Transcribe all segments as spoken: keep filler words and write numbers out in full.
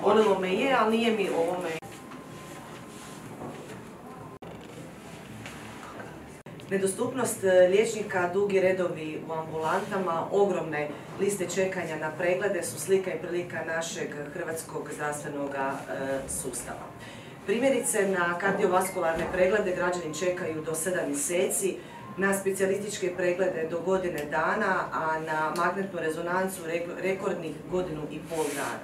Bolilo me je, ali nije mi ovome. Nedostupnost liječnika, dugi redovi u ambulantama, ogromne liste čekanja na preglede su slika i prilika našeg hrvatskog zdravstvenog sustava. Primjerice, na kardiovaskularne preglede građani čekaju do sedam mjeseci, na specijalističke preglede do godine dana, a na magnetnu rezonancu rekordnih godinu i pol dana.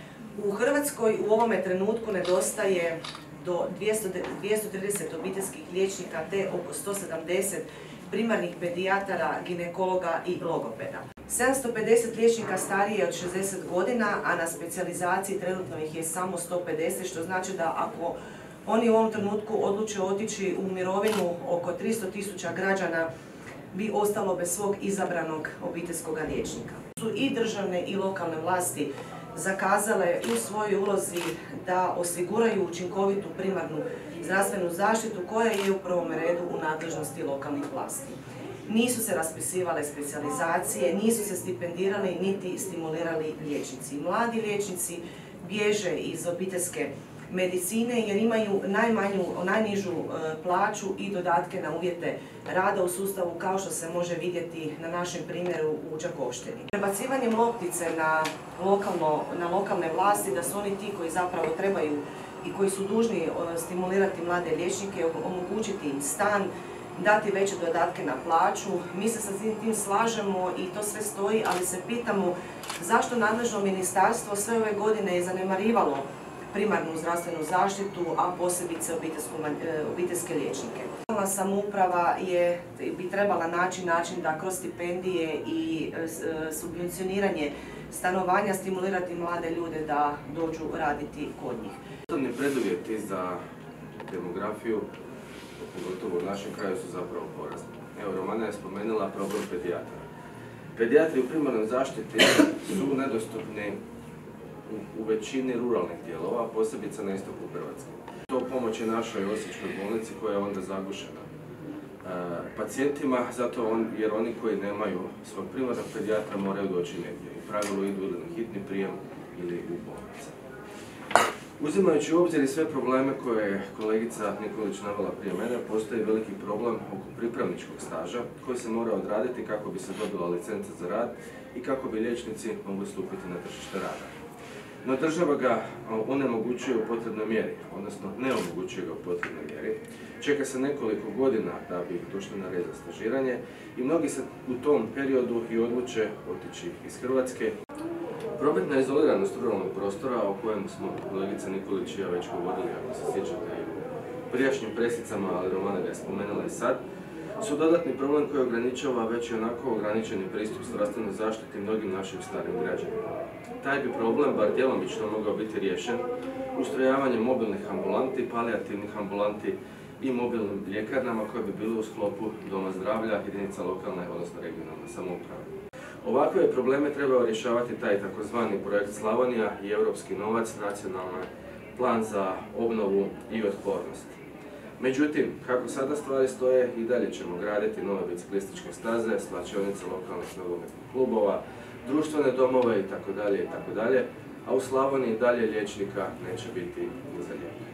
U Hrvatskoj u ovome trenutku nedostaje do dvjesto trideset obiteljskih liječnika te oko sto sedamdeset primarnih pedijatara, ginekologa i logopeda. sedamsto pedeset liječnika starije od šezdeset godina, a na specijalizaciji trenutno ih je samo sto pedeset, što znači da ako oni u ovom trenutku odluče otići u mirovinu, oko tristo tisuća građana bi ostalo bez svog izabranog obiteljskog liječnika. Su i državne i lokalne vlasti zakazale u svojoj ulozi da osiguraju učinkovitu primarnu zdravstvenu zaštitu koja je u prvom redu u nadležnosti lokalnih vlasti. Nisu se raspisivale specijalizacije, nisu se stipendirali niti stimulirali liječnici. Mladi liječnici bježe iz obiteljske medicine jer imaju najmanju, najnižu plaću i dodatke na uvjete rada u sustavu, kao što se može vidjeti na našem primjeru u Đakovštini. Prebacivanjem loptice na, lokalno, na lokalne vlasti, da su oni ti koji zapravo trebaju i koji su dužni stimulirati mlade liječnike, omogućiti im stan, dati veće dodatke na plaću. Mi se sa tim slažemo i to sve stoji, ali se pitamo zašto nadležno ministarstvo sve ove godine je zanemarivalo primarnu zdravstvenu zaštitu, a posebice obiteljske liječnike. Lokalna samouprava je, bi trebala naći način da kroz stipendije i subvencioniranje stanovanja stimulirati mlade ljude da dođu raditi kod njih. Osnovni preduvjeti za demografiju, pogotovo u našem kraju, su zapravo porazni. Evo, Romana je spomenula problem pedijatra. Pedijatri u primarnoj zaštiti su nedostupni u većini ruralnih dijelova, posebice na istoku Hrvatske. To pomoć je našoj osječkoj bolnici koja je onda zagušena e, pacijentima, zato on, jer oni koji nemaju svog primarnog pedijatra moraju doći negdje. U pravilu idu ili na hitni prijem ili u bolnice. Uzimajući u obzir i sve probleme koje je kolegica Nikolić navela prije mene, postoji veliki problem oko pripravničkog staža koji se mora odraditi kako bi se dobila licenca za rad i kako bi liječnici mogli stupiti na tržište rada. No država ga onemogućuje u potrebnoj mjeri, odnosno ne omogućuje ga u potrebnoj mjeri. Čeka se nekoliko godina da bi došli na red za stažiranje i mnogi se u tom periodu i odluče otići iz Hrvatske. Prometna izoliranost ruralnog prostora, o kojem smo kolegica Nikolić i ja već govorili, ako se sjećate, u prijašnjim presicama, ali Romana ga je spomenula i sad, su dodatni problem koji ograničava već i onako ograničeni pristup zdravstvenoj zaštiti mnogim našim starim građanima. Taj bi problem, bar djelomično, mogao biti riješen ustrojavanjem mobilnih ambulanti, palijativnih ambulanti i mobilnim ljekarnama koje bi bile u sklopu doma zdravlja jedinica lokalne, odnosno regionalne samouprave. Ovakve probleme trebao rješavati taj takozvani projekt Slavonija i europski novac, nacionalni plan za obnovu i otpornost. Međutim, kako sada stvari stoje, i dalje ćemo graditi nove biciklističke staze, svlačionice lokalnih nogometnih klubova, društvene domove itd., itd., a u Slavoniji dalje liječnika neće biti ni za lijek.